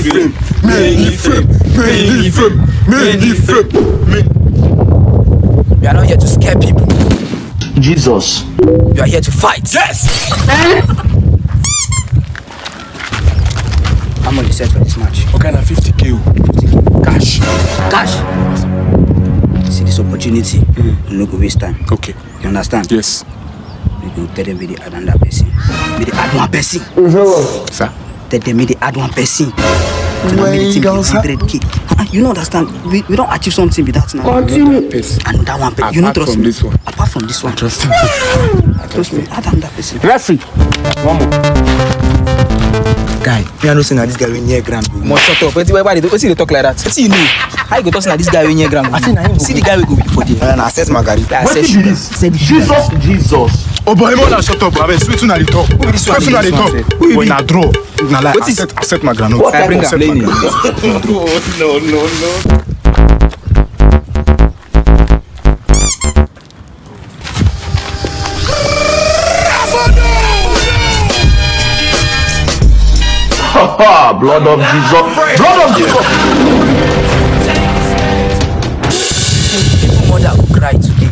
We are not here to scare people. Jesus. You are here to fight. Yes! How much you set for this match? Okay, now 50K. Cash. Cash? See this opportunity. You no go waste time. Okay. You understand? Yes. You can tell them we add another person. We add one person. Sir? Tell them we add one person. To the meeting 100K. You don't understand. We don't achieve something with that now. Continue. Another one person. You don't trust me. This one. Apart from this one. Trust me. Trust me. Add another person. Referee. One more. Guy, me I know say na this guy wey near ground. Must shut up. Why they talk like that? See you know. How you go talk na this guy wey near ground? See the guy we go be for there. Na access Margarita. What is this? Jesus. Oh boy, more than shut up, bro. Sweet to the top. Sweet to the top. Boy, na draw. Na like accept my granite. I bring her. No. Blood of Jesus. Blood of Jesus. Mother will cry today.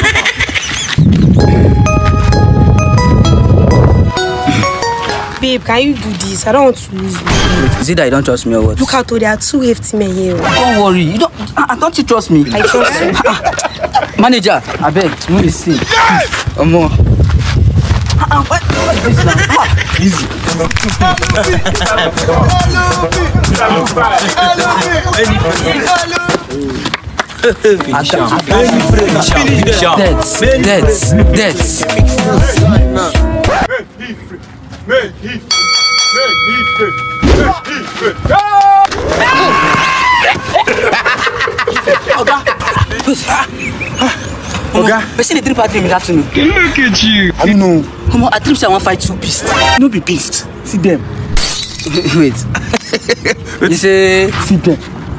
Babe, can you do this? I don't want to lose you. Wait, is it that you don't trust me or what? Look out, there are two hefty men here. Don't worry. You don't you trust me? I trust you. Manager, I beg, move this thing. More. What is this now? Easy. Oga, person dey drink at dream that afternoon. Look at you. I don't know. Come on, I dream say I want fight two beasts. No be beast. See them. Wait. You say See them.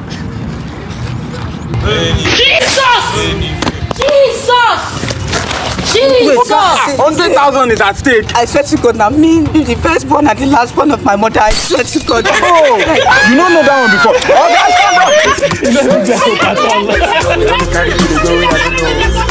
Jesus! 100,000 is at stake. I swear to God, now me the first born and the last born of my mother. I swear to God. Oh, you don't know that one before. Oh, guys, come on.